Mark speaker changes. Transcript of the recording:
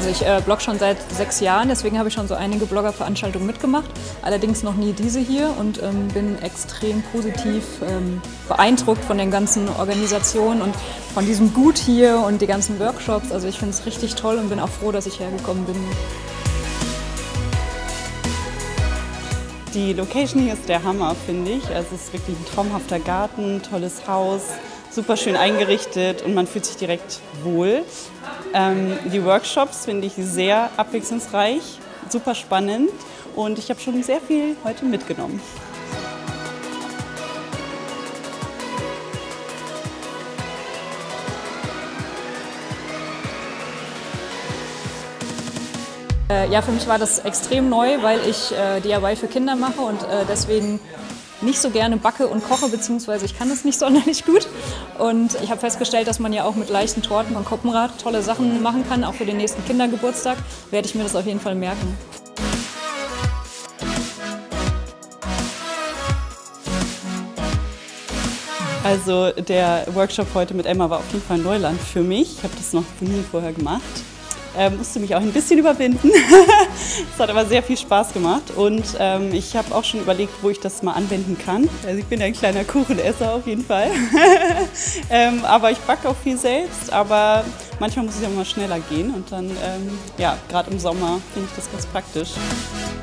Speaker 1: Also ich blogge schon seit 6 Jahren, deswegen habe ich schon so einige Blogger-Veranstaltungen mitgemacht. Allerdings noch nie diese hier und bin extrem positiv beeindruckt von den ganzen Organisationen und von diesem Gut hier und die ganzen Workshops. Also ich finde es richtig toll und bin auch froh, dass ich hergekommen bin.
Speaker 2: Die Location hier ist der Hammer, finde ich. Also es ist wirklich ein traumhafter Garten, tolles Haus, super schön eingerichtet und man fühlt sich direkt wohl. Die Workshops finde ich sehr abwechslungsreich, super spannend und ich habe schon sehr viel heute mitgenommen.
Speaker 1: Ja, für mich war das extrem neu, weil ich DIY für Kinder mache und deswegen nicht so gerne backe und koche, beziehungsweise ich kann es nicht sonderlich gut. Und ich habe festgestellt, dass man ja auch mit leichten Torten von Koppenrad tolle Sachen machen kann, auch für den nächsten Kindergeburtstag werde ich mir das auf jeden Fall merken.
Speaker 2: Also der Workshop heute mit Emma war auf jeden Fall Neuland für mich. Ich habe das noch nie vorher gemacht. Musste mich auch ein bisschen überwinden. Es hat aber sehr viel Spaß gemacht und ich habe auch schon überlegt, wo ich das mal anwenden kann. Also ich bin ein kleiner Kuchenesser auf jeden Fall. Aber ich backe auch viel selbst, aber manchmal muss es ja mal schneller gehen und dann, ja, gerade im Sommer finde ich das ganz praktisch.